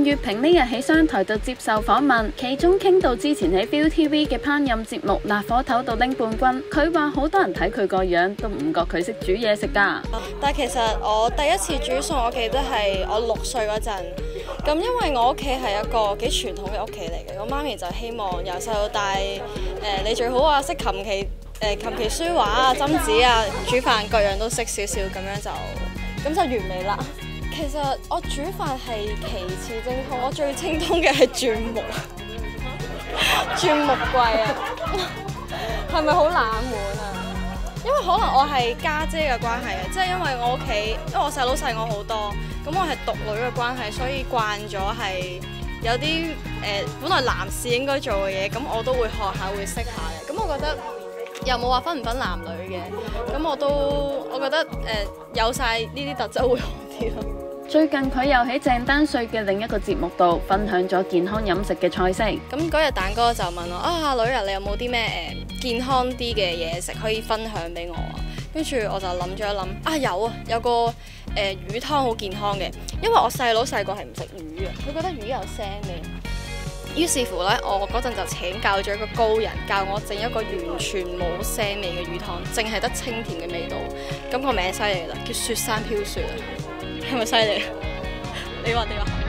月平呢日喺商台度接受訪問，其中傾到之前喺 ViuTV 嘅烹飪節目《辣火頭》度拎冠軍，佢話好多人睇佢個樣都唔覺佢識煮嘢食㗎。 但係其實我第一次煮餸，我記得係我6歲嗰陣。咁因為我屋企係一個幾傳統嘅屋企嚟嘅，我媽咪就希望由細到大，你最好啊識琴棋書畫啊、針子啊、煮飯各樣都識少少，咁就完美啦。其實我煮飯係其次精通，我最精通嘅係轉木，轉木櫃啊，係咪好冷門啊？因為可能我係家姐嘅關係啊，即係因為我屋企，因為我細佬細我好多，咁我係獨女嘅關係，所以慣咗係有啲本來男士應該做嘅嘢，咁我都會學下會識下嘅。咁我覺得又冇話分唔分男女嘅，咁我覺得有晒呢啲特質會好啲咯。 最近佢又喺鄭丹瑞嘅另一個節目度分享咗健康飲食嘅菜式。 咁嗰日蛋哥就問我啊，女啊，你有冇啲咩健康啲嘅嘢食可以分享俾我啊？跟住我就諗咗一諗，啊有個魚湯好健康嘅，因為我細佬細個係唔食魚嘅，佢覺得魚有腥味。於是乎呢，我嗰陣就請教咗一個高人，教我整一個完全冇腥味嘅魚湯，淨係得清甜嘅味道。咁個名犀利啦，叫雪山飄雪啊！係咪犀利？你話點啊？